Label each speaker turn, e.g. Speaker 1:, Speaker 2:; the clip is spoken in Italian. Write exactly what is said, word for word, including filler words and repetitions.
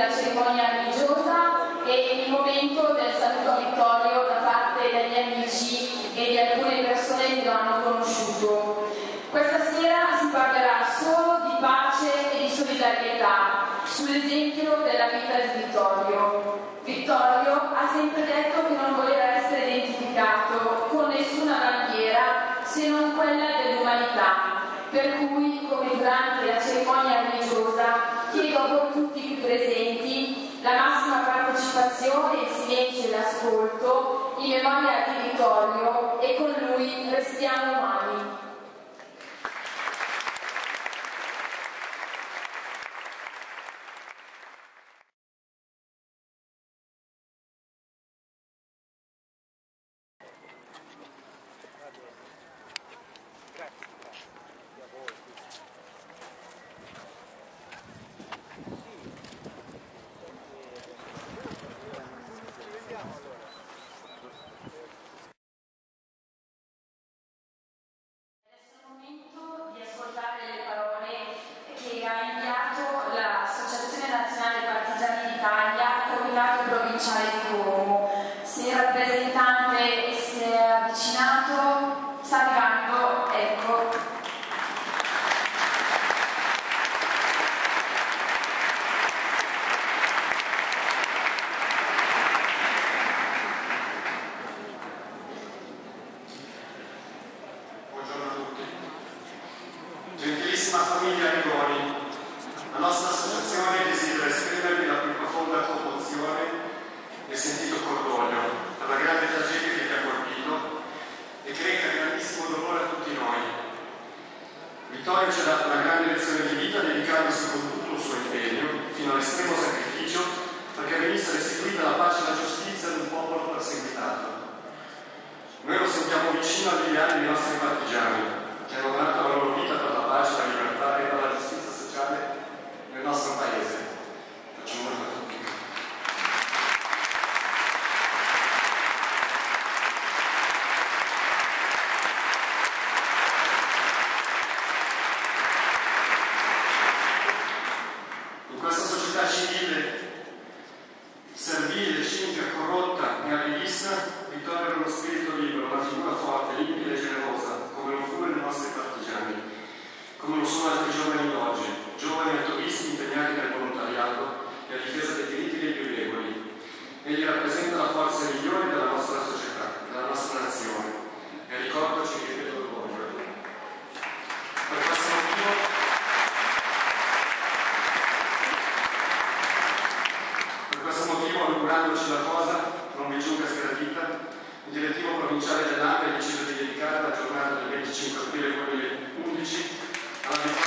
Speaker 1: della cerimonia religiosa e il momento del saluto a Vittorio da parte degli amici e di alcune persone che lo hanno conosciuto. Questa sera si parlerà solo di pace e di solidarietà, sull'esempio della vita di Vittorio. Vittorio ha sempre detto che non voleva essere identificato con nessuna bandiera se non quella dell'umanità, per cui, come durante la cerimonia religiosa, chiedo a voi tutti qui presenti la massima partecipazione, il silenzio e l'ascolto in memoria di Vittorio, e con lui restiamo umani.
Speaker 2: Vittorio ci ha dato una grande lezione di vita, dedicandosi con tutto il suo impegno, fino all'estremo sacrificio, perché venisse restituita la pace e la giustizia ad un popolo perseguitato. Noi lo sentiamo vicino agli ideali dei nostri partigiani, che hanno dato la loro vita per la pace, la libertà e per la giustizia sociale nel nostro paese. Facciamo una cosa. Civile, servile, cinica, corrotta e arrivista, Vittorio era uno spirito libero, una figura forte, limpida e generosa, come lo furono i nostri partigiani, come lo sono altri giovani d'oggi, giovani attivisti impegnati nel volontariato e a difesa dei diritti dei più deboli. Egli rappresenta la forza migliore della nostra società, della nostra nazione, e ricordaci che vedo l'orgoglio. Per questo motivo augurandoci la cosa non vi giunga sgradita, il direttivo provinciale dell'A N P ha deciso di dedicare la giornata del venticinque aprile duemilaundici alla